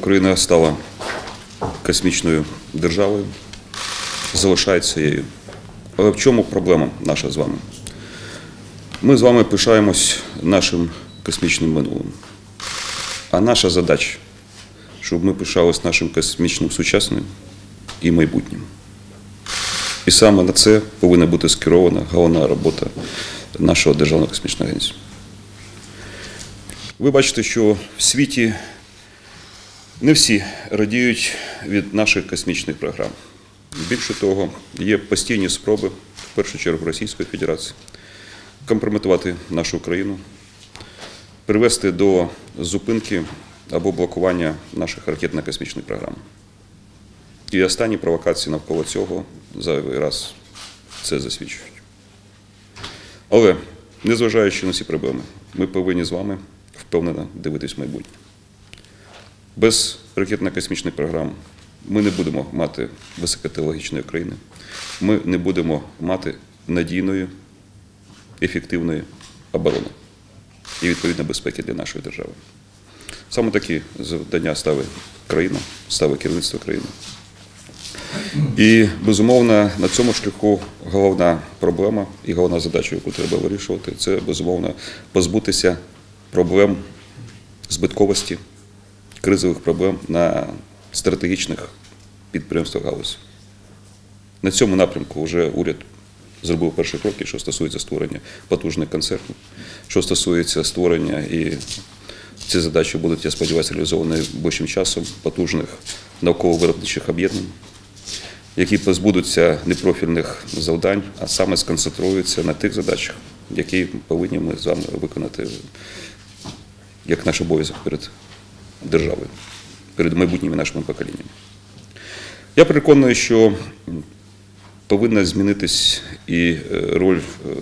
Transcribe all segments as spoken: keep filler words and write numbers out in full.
Україна стала космічною державою, залишається її. Але в чому проблема наша з вами? Ми з вами пишаємось нашим космічним минулим. А наша задача, щоб ми пишалися нашим космічним сучасним і майбутнім. І саме на це повинна бути скерована головна робота нашого Державного космічного агентства. Ви бачите, що в світі не всі радіють від наших космічних програм. Більше того, є постійні спроби, в першу чергу Російської Федерації, компрометувати нашу країну, привести до зупинки або блокування наших ракетно-космічних програм. І останні провокації навколо цього зайвий раз це засвідчують. Але, незважаючи на ці проблеми, ми повинні з вами впевнено дивитись в майбутнє. Без ракетно-космічних програм ми не будемо мати високотехнологічної країни, ми не будемо мати надійної, ефективної оборони і, відповідно, безпеки для нашої держави. Саме такі завдання ставить країна, ставить керівництво країни. І, безумовно, на цьому шляху головна проблема і головна задача, яку треба вирішувати, це, безумовно, позбутися проблем збитковості, кризових проблем на стратегічних підприємствах галузі. На цьому напрямку вже уряд зробив перші кроки, що стосується створення потужних концертів, що стосується створення, і ці задачі будуть, я сподіваюся, реалізовані ближчим часом, потужних науково-виробничих об'єднань, які позбудуться непрофільних завдань, а саме сконцентруються на тих задачах, які повинні ми з вами виконати як наш обов'язок перед державою, перед майбутніми нашими поколіннями. Я переконаний, що повинна змінитись і роль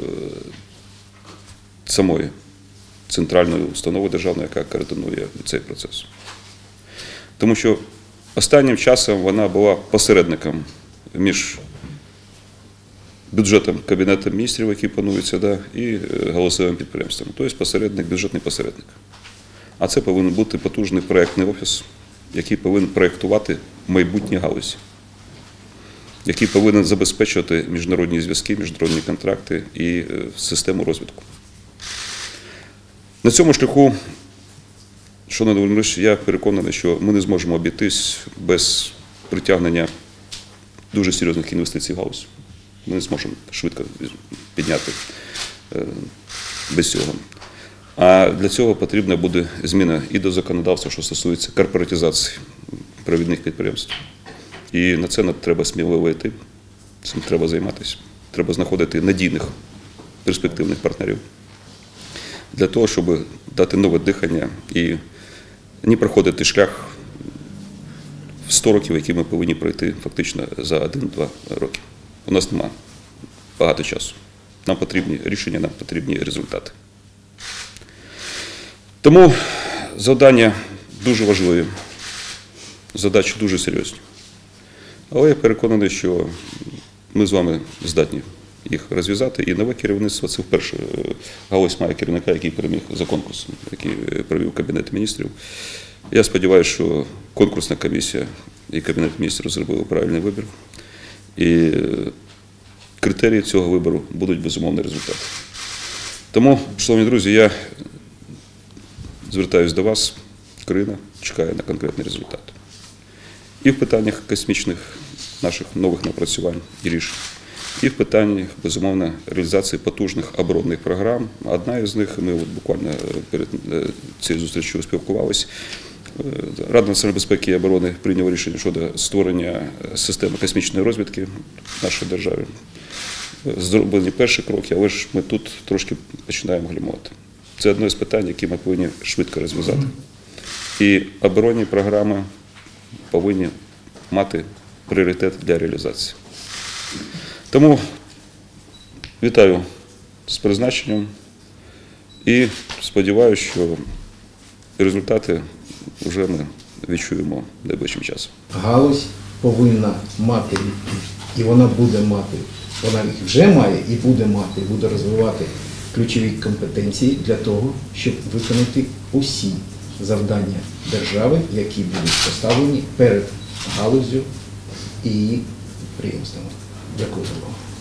самої центральної установи державної, яка координує цей процес. Тому що останнім часом вона була посередником між бюджетом Кабінету міністрів, який планується, да, і галузевим підприємством. Тобто посередник, бюджетний посередник. А це повинен бути потужний проєктний офіс, який повинен проєктувати майбутні галузі, який повинен забезпечувати міжнародні зв'язки, міжнародні контракти і систему розвитку. На цьому шляху, шановний Володимир, я переконаний, що ми не зможемо обійтись без притягнення дуже серйозних інвестицій в галузь. Ми не зможемо швидко підняти без цього. А для цього потрібна буде зміна і до законодавства, що стосується корпоратизації провідних підприємств. І на це треба сміливо йти, цим треба займатися. Треба знаходити надійних, перспективних партнерів для того, щоб дати нове дихання і не проходити шлях в сто років, які ми повинні пройти фактично за один-два роки. У нас немає багато часу. Нам потрібні рішення, нам потрібні результати. Тому завдання дуже важливі, задачі дуже серйозні. Але я переконаний, що ми з вами здатні їх розв'язати. І нове керівництво – це вперше галузь має керівника, який переміг за конкурсом, який провів Кабінет міністрів. Я сподіваюся, що конкурсна комісія і Кабінет міністрів зробили правильний вибір. І критерії цього вибору будуть, безумовно, результати. Тому, шановні друзі, я звертаюся до вас, країна чекає на конкретний результат. І в питаннях космічних наших нових напрацювань і рішень, і в питаннях, безумовно, реалізації потужних оборонних програм. Одна із них, ми от буквально перед цією зустрічю спілкувалися, Рада національної безпеки і оборони прийняла рішення щодо створення системи космічної розвідки в нашій державі. Зроблені перші кроки, але ж ми тут трошки починаємо гальмувати. Це одне з питань, які ми повинні швидко розв'язати. І оборонні програми повинні мати пріоритет для реалізації. Тому вітаю з призначенням і сподіваюся, що результати вже ми відчуємо найближчим часом. Галузь повинна мати, і вона буде мати, вона їх вже має і буде мати, буде розвивати ключові компетенції для того, щоб виконати усі завдання держави, які будуть поставлені перед галуззю і її підприємствами. Дякую за увагу.